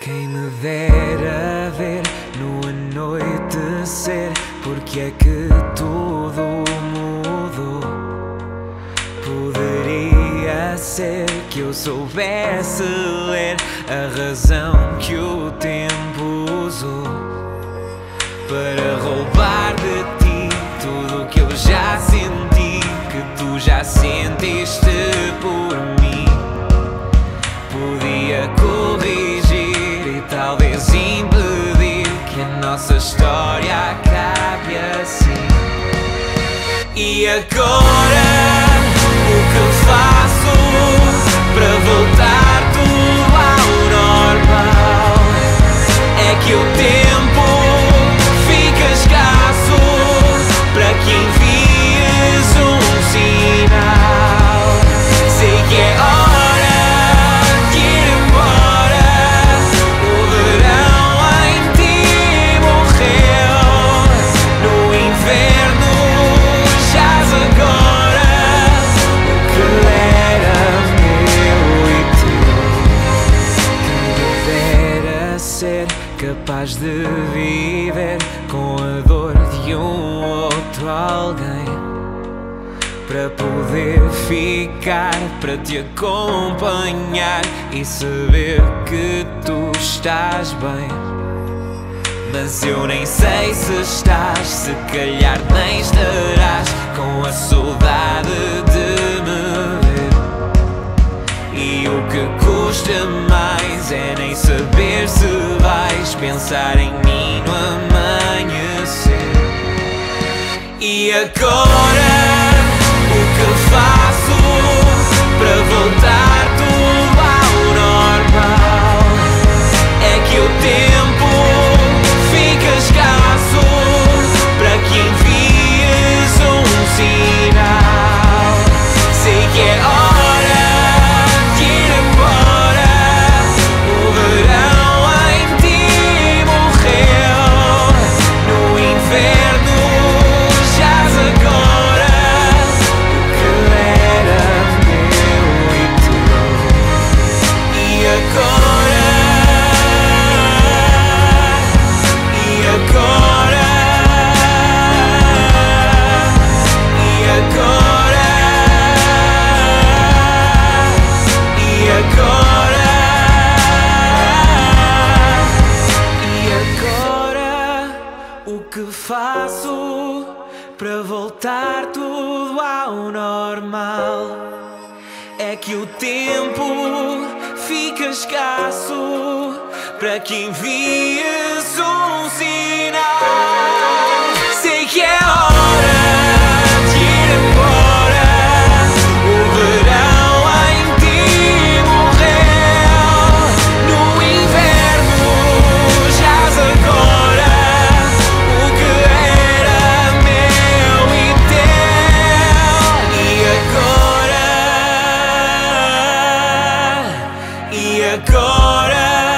Quem me dera ver no anoitecer, porque é que tudo mudou. Poderia ser que eu soubesse ler a razão que o tempo usou para roubar de ti tudo o que eu já senti, que tu já sentiste por mim. Podia corrigir e talvez impedir que a nossa história acabe assim. E agora, o que faço para voltar tudo ao normal? É que o tempo fica escasso para que envies um sinal. Sei que é hora de ir embora. O verão em ti morreu. No inverno jaz agora o que era meu e teu. Quem dera ser capaz de viver com a dor de um outro alguém, para poder ficar, para te acompanhar e saber que tu estás bem. Mas eu nem sei se estás, se calhar nem estarás, com a saudade de me ver. E o que custa mais é nem saber se vais pensar em mim no amanhecer. E agora, o que faço para voltar tudo ao normal? É que o tempo fica escasso para que envies um sinal. Sei que é hora de ir embora. O verão em ti morreu. No inverno jaz agora o que era meu e teu. E agora, e agora, e agora, e agora, e agora, o que faço para voltar tudo ao normal? É que o tempo fica escasso para que envies um sinal. Sei que é hora de ir embora. O verão em ti morreu. No inverno jaz agora o que era meu e teu. E agora,